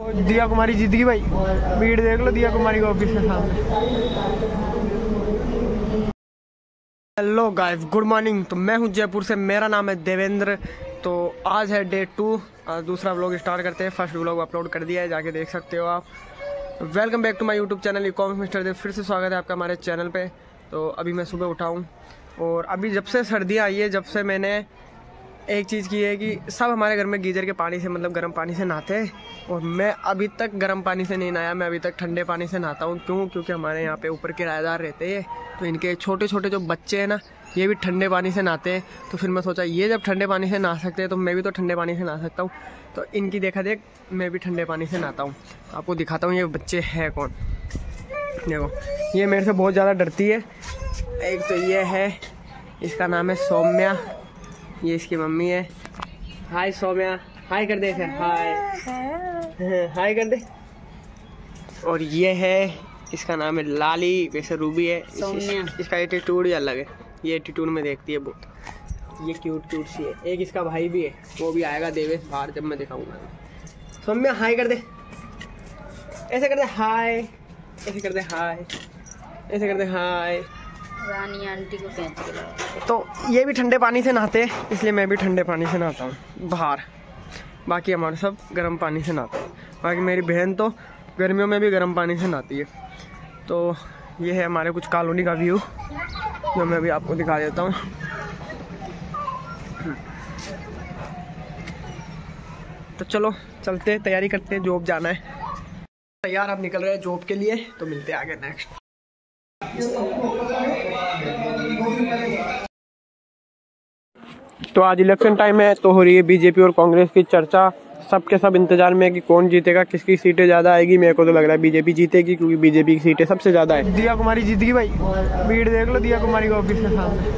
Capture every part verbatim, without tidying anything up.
दिया कुमारी जीत गई भाई, भीड़ देख लो दिया कुमारी के ऑफिस के सामने। Hello guys, good morning. तो मैं हूं जयपुर से, मेरा नाम है देवेंद्र। तो आज है डे टू, दूसरा व्लॉग स्टार्ट करते हैं। फर्स्ट व्लॉग अपलोड कर दिया है, जाके देख सकते हो आप। Welcome back to my YouTube channel ecomics mister Dev. फिर से स्वागत है आपका हमारे चैनल पे। तो अभी मैं सुबह उठा हूँ और अभी जब से सर्दियाँ आई है, जब से मैंने एक चीज़ की है कि सब हमारे घर में गीजर के पानी से, मतलब गर्म पानी से नहाते हैं, और मैं अभी तक गर्म पानी से नहीं नहाया। मैं अभी तक ठंडे पानी से नहाता हूँ। क्यों? क्योंकि हमारे यहाँ पे ऊपर किराएदार रहते हैं, तो इनके छोटे छोटे जो बच्चे हैं ना, ये भी ठंडे पानी से नहाते हैं। तो फिर मैं सोचा ये जब ठंडे पानी से नहा सकते हैं तो मैं भी तो ठंडे पानी से नहा सकता हूँ। तो इनकी देखा देख मैं भी ठंडे पानी से नहाता हूँ। आपको दिखाता हूँ ये बच्चे हैं कौन। देखो, ये मेरे से बहुत ज़्यादा डरती है। एक तो ये है, इसका नाम है सौम्या, ये इसकी मम्मी है। हाय सौम्या, हाय कर दे, हाय हाय कर दे। और ये है, इसका नाम है लाली, वैसे रूबी है। इस, इसका एटीट्यूड ही अलग है, ये एटीट्यूड में देखती है बहुत। ये क्यूट क्यूट सी है। एक इसका भाई भी है, वो भी आएगा देवेश बाहर जब मैं दिखाऊंगा। सौम्या हाय कर दे, ऐसे कर दे हाय, ऐसे कर दे हाय, ऐसे कर दे हाय। रानी आंटी को कहते हैं। तो ये भी ठंडे पानी से नहाते हैं, इसलिए मैं भी ठंडे पानी से नहाता हूँ बाहर। बाकी हमारे सब गर्म पानी से नहाते हैं। बाकी मेरी बहन तो गर्मियों में भी गर्म पानी से नहाती है। तो ये है हमारे कुछ कॉलोनी का व्यू, जो मैं अभी आपको दिखा देता हूँ। तो चलो चलते, तैयारी करते हैं, जॉब जाना है। तैयार अब निकल रहे हैं जॉब के लिए। तो मिलते हैं आगे नेक्स्ट। तो आज इलेक्शन टाइम है, तो हो रही है बीजेपी और कांग्रेस की चर्चा। सबके सब इंतजार में है कि कौन जीतेगा, किसकी सीटें ज्यादा आएगी। मेरे को तो लग रहा है बीजेपी जीतेगी, क्योंकि बीजेपी की सीटें सबसे ज्यादा है। दिया कुमारी जीत गई भाई, भीड़ देख लो दिया कुमारी के ऑफिस के सामने।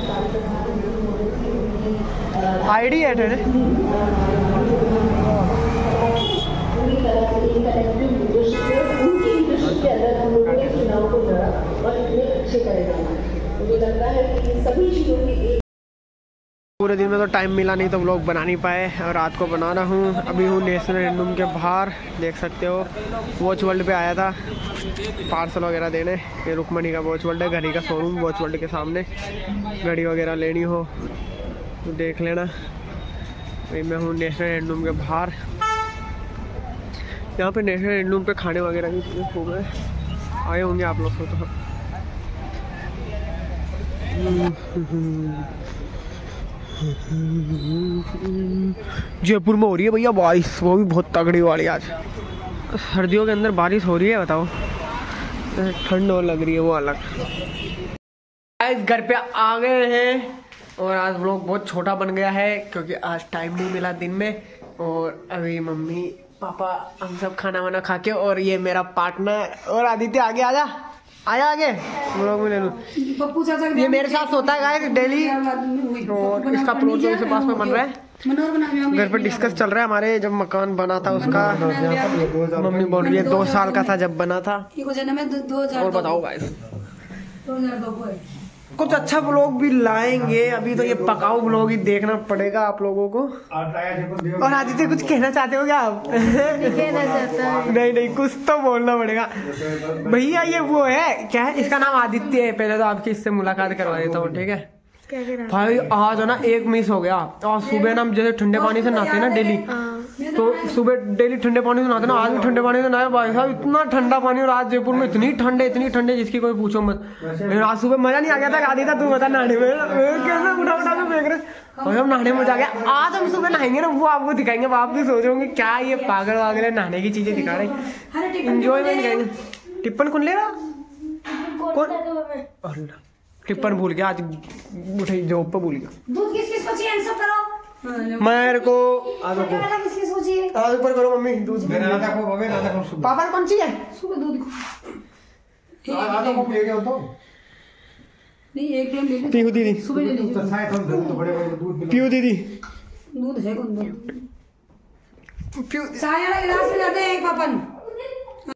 आईडी है तेरे। पूरे दिन में तो टाइम मिला नहीं, तो व्लॉग बना नहीं पाए, और रात को बना रहा हूँ। अभी हूँ नेशनल हैंडलूम के बाहर, देख सकते हो। वॉच वर्ल्ड पे आया था पार्सल वगैरह देने। ये रुकमणी का वॉच वर्ल्ड है, घड़ी का शोरूम वॉच वर्ल्ड के सामने। घड़ी वगैरह लेनी हो तो देख लेना। अभी मैं हूँ नेशनल हैंडलूम के बाहर। यहाँ पे नेशनल हैंडलूम पे खाने वगैरह भी खूब है, आए होंगे आप लोग को तो। जयपुर में हो रही है भैया बारिश, वो भी बहुत तगड़ी वाली। आज सर्दियों के अंदर बारिश हो रही है, बताओ। ठंड और लग रही है वो अलग। आज घर पे आ गए हैं, और आज व्लॉग बहुत छोटा बन गया है क्योंकि आज टाइम नहीं मिला दिन में। और अभी मम्मी पापा हम सब खाना वाना खा के, और ये मेरा पार्टनर और आदित्य आगे आजा, आया आगे व्लॉग में ले लूं। ये मेरे साथ सोता है गाइस डेली, और इसका प्लॉट जो इसे पास में बन रहा है। घर पर डिस्कस चल रहा है हमारे, जब मकान बना था उसका। मम्मी बोल रही है दो साल का था जब बना था। और बताओ गाइस, कुछ अच्छा व्लॉग भी लाएंगे। अभी तो ये पकाओ व्लॉग ही देखना पड़ेगा आप लोगों को। और आदित्य कुछ कहना चाहते हो क्या आप? कहना चाहता है। नहीं नहीं, कुछ तो बोलना पड़ेगा भैया। ये वो है, क्या है इसका नाम? आदित्य है। पहले तो आपकी इससे मुलाकात करवा देता हूँ, ठीक है भाई। आज है ना एक मिस हो गया। और सुबह ना जैसे ठंडे पानी से नहाते ना डेली, तो सुबह डेली ठंडे पानी से नहाते ना, आज भी ठंडे पानी से नहाया भाई साहब। इतना ठंडा पानी, और आज जयपुर में इतनी ठंड है, इतनी ठंड है जिसकी कोई पूछो मत। आज सुबह मजा नहीं आ गया था। आदि था तू बता नहाने में कैसे उठा उठा के फेंक रहे, और हम नहाने में मजा आ गया। आज हम सुबह नहाएंगे ना, वो आपको दिखाएंगे। आप भी सोचोगे क्या ये पागल वागल नहाने की चीजें दिखा रहे, इंजॉयमेंट करेंगे। टिप्पण कौन लेगा? कौन? टिप्पण भूल गया, आज उठे जॉब पे भूल गया। दूध किस किस को चाहिए आंसर करो। मेरे को आज किस किस को चाहिए? आज ऊपर करो मम्मी। दूध मेरा नाता को बगे नाता को सुबह। पापा कौन चाहिए? सुबह दूध को नाता को ले गया तो नहीं, एक टाइम ले ले। पीहू दीदी, सुबह ले ले। तो साथ हम तो बड़े बड़े दूध पीहू दीदी, दूध है कौन? पीहू चाय वाला गिलास में जाते हैं एक पापन।